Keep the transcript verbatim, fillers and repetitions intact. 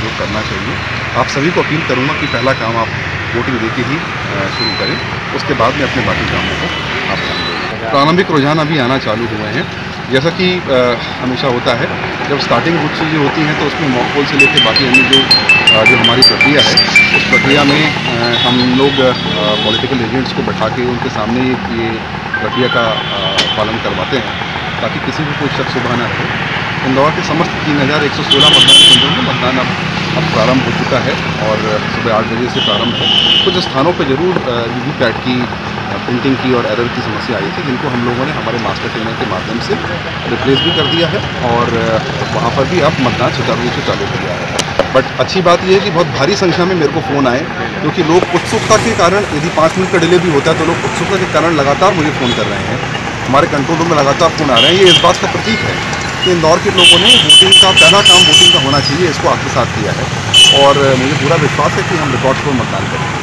सहयोग करना चाहिए। आप सभी को अपील करूँगा कि पहला काम आप वोटिंग देके ही शुरू करें, उसके बाद में अपने बाकी कामों को आप ध्यान दें। प्रारंभिक रुझान अभी आना चालू हुए हैं। जैसा कि आ, हमेशा होता है, जब स्टार्टिंग कुछ चीज़ें होती हैं तो उसमें मॉक पोल से लेकर बाकी अन्य जो जो हमारी प्रक्रिया है, उस प्रक्रिया में आ, हम लोग पॉलिटिकल एजेंट्स को बैठा के उनके सामने ये, ये प्रक्रिया का आ, पालन करवाते हैं, ताकि किसी को कोई शक शुबा न रहे। इंदौर के समस्त तीन हज़ार एक सौ सोलह मतदान केंद्रों में मतदान अब अब प्रारंभ हो चुका है और सुबह आठ बजे से प्रारंभ है। कुछ स्थानों पर जरूर वीवीपैट की प्रिंटिंग की और एरर की समस्या आई थी, जिनको हम लोगों ने हमारे मास्टर ट्रेनर के माध्यम से रिप्लेस भी कर दिया है और वहाँ पर भी अब मतदान सुचारू रूप से चालू हो गया है। बट अच्छी बात यह है कि बहुत भारी संख्या में मेरे को फ़ोन आए, क्योंकि लोग उत्सुकता के कारण, यदि पाँच मिनट का डिले भी होता है तो लोग उत्सुकता के कारण लगातार मुझे फ़ोन कर रहे हैं। हमारे कंट्रोल रूम में लगातार फ़ोन आ रहे हैं। ये इस बात का प्रतीक है कि इंदौर के लोगों ने वोटिंग का पहला काम वोटिंग का होना चाहिए, इसको आत्मसात किया है और मुझे पूरा विश्वास है कि हम रिकॉर्ड पर मतदान करेंगे।